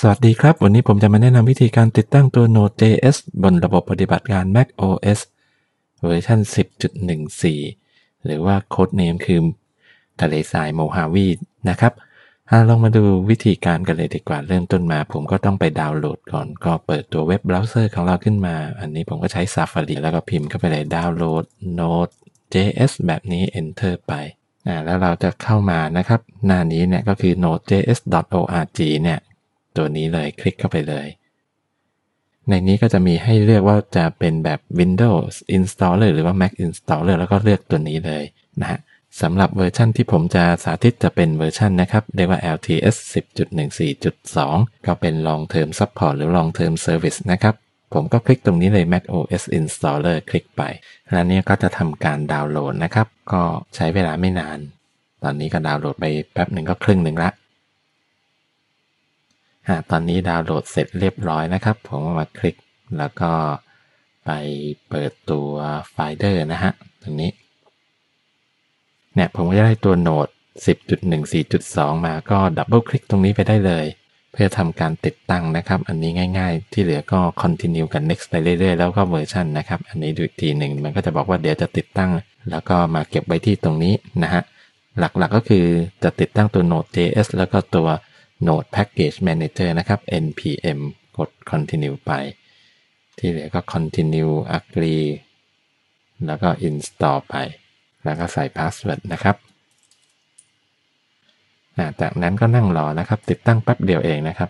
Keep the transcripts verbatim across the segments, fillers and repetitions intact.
สวัสดีครับวันนี้ผมจะมาแนะนำวิธีการติดตั้งตัว Node.js บนระบบปฏิบัติการ Mac โอ เอส เวอร์ชัน สิบจุดหนึ่งสี่ หรือว่าโค้ดเนมคือทะเลทรายโมฮาวีนะครับลองมาดูวิธีการกันเลยดีกว่าเริ่มต้นมาผมก็ต้องไปดาวน์โหลดก่อนก็เปิดตัวเว็บเบราว์เซอร์ของเราขึ้นมาอันนี้ผมก็ใช้ Safari แล้วก็พิมพ์เข้าไปเลยดาวน์โหลด Node.js แบบนี้ Enter ไปอ่าแล้วเราจะเข้ามานะครับหน้านี้เนี่ยก็คือ nodejs ดอท โอ อาร์ จี เนี่ยตัวนี้เลยคลิกเข้าไปเลยในนี้ก็จะมีให้เลือกว่าจะเป็นแบบ Windows Installer หรือว่า Mac Installer แล้วก็เลือกตัวนี้เลยนะฮะสำหรับเวอร์ชันที่ผมจะสาธิตจะเป็นเวอร์ชันนะครับเรียกว่า แอล ที เอส สิบจุดหนึ่งสี่ จุด สอง ก็เป็น Long Term Support หรือ Long Term Service นะครับผมก็คลิกตรงนี้เลย Mac โอ เอส Installer คลิกไปแล้วนี้ก็จะทำการดาวน์โหลดนะครับก็ใช้เวลาไม่นานตอนนี้ก็ดาวน์โหลดไปแป๊บหนึ่งก็ครึ่งหนึ่งละตอนนี้ดาวน์โหลดเสร็จเรียบร้อยนะครับผมมาคลิกแล้วก็ไปเปิดตัวไฟล์เดอร์นะฮะตรงนี้เนี่ยผมก็จะได้ตัวโน้ต สิบจุดหนึ่งสี่ จุด สอง มาก็ดับเบิลคลิกตรงนี้ไปได้เลยเพื่อทำการติดตั้งนะครับอันนี้ง่ายๆที่เหลือก็ continue กัน next ไปเรื่อยๆแล้วก็เวอร์ชันนะครับอันนี้ดูอีกทีหนึ่งมันก็จะบอกว่าเดี๋ยวจะติดตั้งแล้วก็มาเก็บไว้ที่ตรงนี้นะฮะหลักๆ ก็คือจะติดตั้งตัว Node.js แล้วก็ตัวNode Package Manager นะครับ เอ็น พี เอ็ม กด continue ไปที่เหลือก็ continue agree แล้วก็ install ไปแล้วก็ใส่ password นะครับจากนั้นก็นั่งรอนะครับติดตั้งแป๊บเดียวเองนะครับ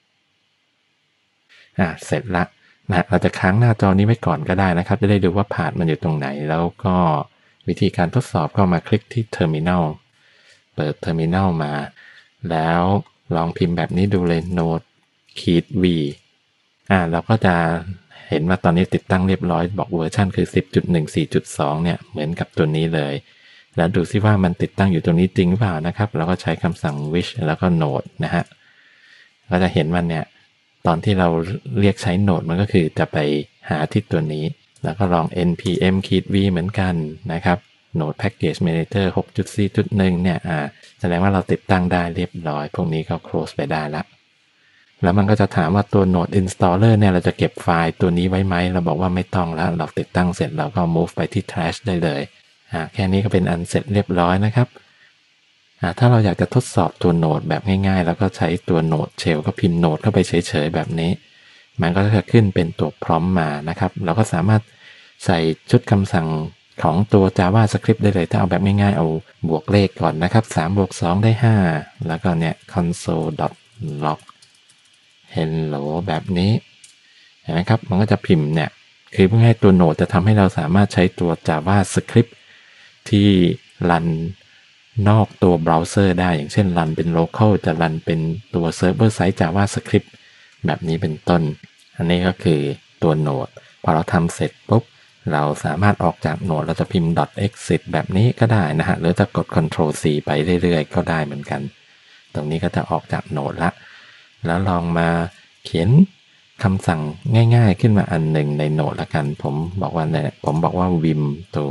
อ่าเสร็จละนะเราจะค้างหน้าจอนี้ไว้ก่อนก็ได้นะครับจะได้ดูว่าพาธมันอยู่ตรงไหนแล้วก็วิธีการทดสอบก็มาคลิกที่ Terminal เปิด Terminal มาแล้วลองพิมพ์แบบนี้ดูเลย node ขีด v อ่าเราก็จะเห็นว่าตอนนี้ติดตั้งเรียบร้อยบอกเวอร์ชันคือ สิบจุดหนึ่งสี่ จุด สอง เนี่ยเหมือนกับตัวนี้เลยแล้วดูซิว่ามันติดตั้งอยู่ตรงนี้จริงหรือเปล่านะครับเราก็ใช้คำสั่ง wish แล้วก็ node นะฮะก็จะเห็นมันเนี่ยตอนที่เราเรียกใช้ node มันก็คือจะไปหาที่ตัวนี้แล้วก็ลอง npm ขีด v เหมือนกันนะครับNode Package Manager หกจุดสี่จุดหนึ่ง เนี่ยอ่าแสดงว่าเราติดตั้งได้เรียบร้อยพวกนี้ก็ close ไปได้ละแล้วมันก็จะถามว่าตัว Node Installer เนี่ยเราจะเก็บไฟล์ตัวนี้ไว้ไหมเราบอกว่าไม่ต้องแล้วเราติดตั้งเสร็จเราก็ move ไปที่ trash ได้เลยอ่าแค่นี้ก็เป็นอันเสร็จเรียบร้อยนะครับอ่าถ้าเราอยากจะทดสอบตัว Node แบบง่ายๆแล้วก็ใช้ตัว Node Shell ก็พิมพ์ Node เข้าไปเฉยๆแบบนี้มันก็จะขึ้นเป็นตัวพร้อมมานะครับเราก็สามารถใส่ชุดคำสั่งของตัว JavaScript ได้เลยถ้าเอาแบบง่ายๆเอาบวกเลขก่อนนะครับสามบวกสองได้ห้าแล้วก็เนี่ย console.log hello แบบนี้เห็นไหมครับมันก็จะพิมพ์เนี่ยคือเพื่อให้ตัวโน้ตจะทำให้เราสามารถใช้ตัว JavaScript ที่รันนอกตัวเบราว์เซอร์ได้อย่างเช่นรันเป็น local จะรันเป็นตัว server side JavaScript แบบนี้เป็นต้นอันนี้ก็คือตัวโน้ตพอเราทำเสร็จปุ๊บเราสามารถออกจากโน้ตเราจะพิมพ์ .exit แบบนี้ก็ได้นะฮะหรือจะกด control C ไปเรื่อยๆก็ได้เหมือนกันตรงนี้ก็จะออกจากโน้ตละแล้วลองมาเขียนคำสั่งง่ายๆขึ้นมาอันหนึ่งในโน้ตละกันผมบอกว่าเนี่ยผมบอกว่า vim ตัว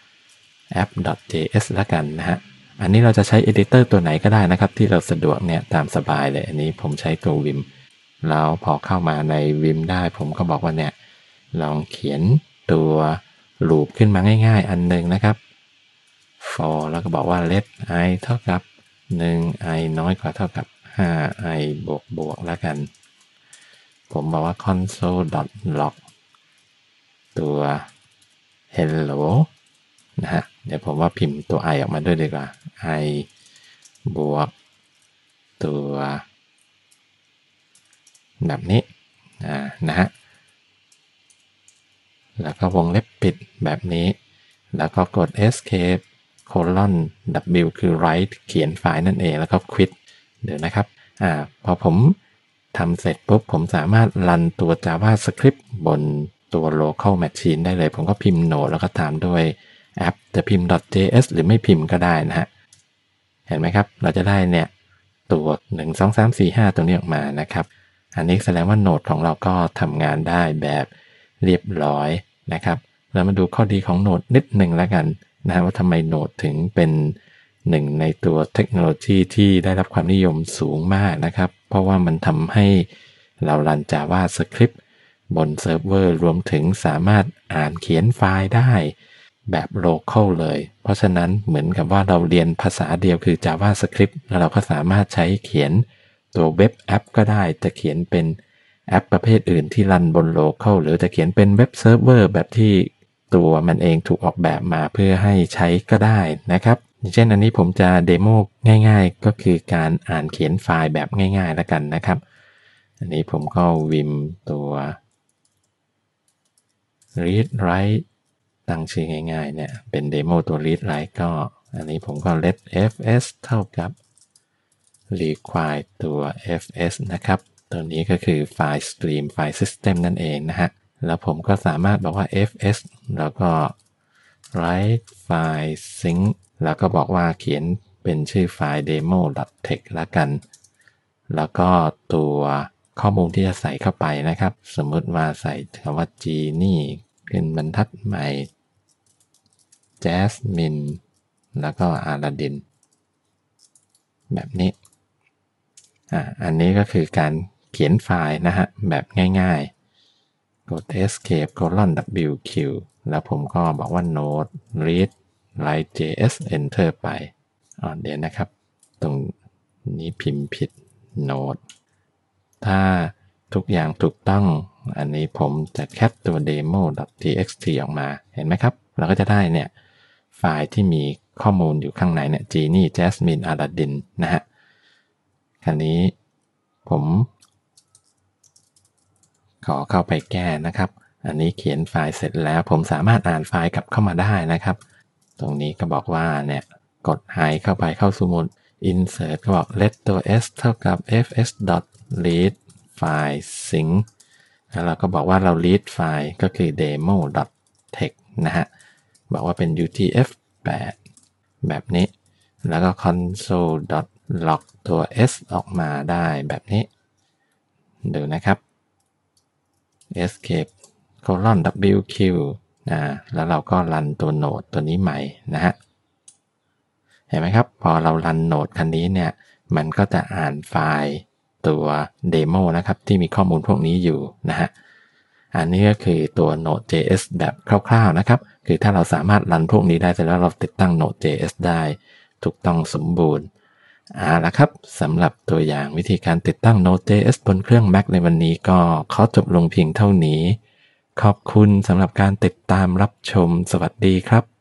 app.js ละกันนะฮะอันนี้เราจะใช้ editor ตัวไหนก็ได้นะครับที่เราสะดวกเนี่ยตามสบายเลยอันนี้ผมใช้ตัว vim แล้วพอเข้ามาใน vim ได้ผมก็บอกว่าเนี่ยลองเขียนตัว loop ขึ้นมาง่ายๆอันหนึ่งนะครับ for แล้วก็บอกว่า let i เท่ากับหนึ่ง i น้อยกว่าเท่ากับห้า i บวกบวกแล้วกันผมบอกว่า console.log ตัว hello นะฮะเดี๋ยวผมว่าพิมพ์ตัว i ออกมาด้วยดีกว่า i บวกตัวแบบนี้อ่านะฮะแล้วก็วงเล็บปิดแบบนี้แล้วก็กด escape colon w คือ write เขียนไฟล์นั่นเองแล้วก็ quit เดี๋ยวนะครับอ่าพอผมทำเสร็จปุ๊บผมสามารถรันตัว JavaScript บนตัว local machine ได้เลยผมก็พิมพ์ node แล้วก็ตามด้วยแอปจะพิมพ์ .js หรือไม่พิมพ์ก็ได้นะฮะเห็นไหมครับเราจะได้เนี่ยตัวหนึ่ง สอง สาม สี่ ห้าตัวนี้ออกมานะครับอันนี้แสดงว่าโน้ตของเราก็ทำงานได้แบบเรียบร้อยนะครับแล้วมาดูข้อดีของโน้ตนิดหนึ่งแล้วกันนะว่าทำไมโน้ตถึงเป็นหนึ่งในตัวเทคโนโลยีที่ได้รับความนิยมสูงมากนะครับเพราะว่ามันทำให้เรารัน JavaScript บนเซิร์ฟเวอร์รวมถึงสามารถอ่านเขียนไฟล์ได้แบบ local เลยเพราะฉะนั้นเหมือนกับว่าเราเรียนภาษาเดียวคือ JavaScript แล้วเราก็สามารถใช้เขียนตัวเว็บแอปก็ได้จะเขียนเป็นแอปประเภทอื่นที่รันบน local หรือจะเขียนเป็นเว็บเซิร์ฟเวอร์แบบที่ตัวมันเองถูกออกแบบมาเพื่อให้ใช้ก็ได้นะครับอย่างเช่นอันนี้ผมจะเดโมง่ายๆก็คือการอ่านเขียนไฟล์แบบง่ายๆแล้วกันนะครับอันนี้ผมก็วิมตัว read write ตั้งชื่อง่ายๆเนี่ยเป็นเดโมตัว read write ก็อันนี้ผมก็ let fs เท่ากับ require ตัว fs นะครับตัวนี้ก็คือไฟล์ stream ไฟล์ system นั่นเองนะฮะแล้วผมก็สามารถบอกว่า fs แล้วก็ write file sync แล้วก็บอกว่าเขียนเป็นชื่อไฟล์ demo.text ละกันแล้วก็ตัวข้อมูลที่จะใส่เข้าไปนะครับสมมุติว่าใส่คำว่า Genie ขึ้นบรรทัดใหม่ Jasmine แล้วก็ Aladdin แบบนี้อ่าอันนี้ก็คือการเขียนไฟล์นะฮะแบบง่ายๆกด escape colon wq แล้วผมก็บอกว่า node read write js enter ไปอ๋อเดี๋ยวนะครับตรงนี้พิมพ์ผิด node ถ้าทุกอย่างถูกต้องอันนี้ผมจะแคปตัว demo.txt ออกมาเห็นไหมครับเราก็จะได้เนี่ยไฟล์ที่มีข้อมูลอยู่ข้างในเนี่ย Genie Jasmine Aladdin นะฮะคราวนี้ผมขอเข้าไปแก้นะครับอันนี้เขียนไฟล์เสร็จแล้วผมสามารถอ่านไฟล์กลับเข้ามาได้นะครับตรงนี้ก็บอกว่าเนี่ยกด hide เข้าไปเข้าสู่โหมด insert ก็บอก let ตัว s เท่ากับ fs.read file sync แล้วเราก็บอกว่าเรา read ไฟล์ก็คือ demo.text นะฮะบอกว่าเป็น ยู ที เอฟ แปด แบบนี้แล้วก็ console.log ตัว s ออกมาได้แบบนี้ดูนะครับ escape colon wq นะแล้วเราก็รันตัวโหนดตัวนี้ใหม่นะฮะเห็นไหมครับพอเรารันโหนดคันนี้เนี่ยมันก็จะอ่านไฟล์ตัวเดโมนะครับที่มีข้อมูลพวกนี้อยู่นะฮะอันนี้ก็คือตัว Node.js แบบคร่าวๆนะครับคือถ้าเราสามารถรันพวกนี้ได้เสร็จแล้วเราติดตั้ง Node.js ได้ถูกต้องสมบูรณ์เอาละครับสำหรับตัวอย่างวิธีการติดตั้ง Node.js บนเครื่อง Mac ในวันนี้ก็ขอจบลงเพียงเท่านี้ขอบคุณสำหรับการติดตามรับชมสวัสดีครับ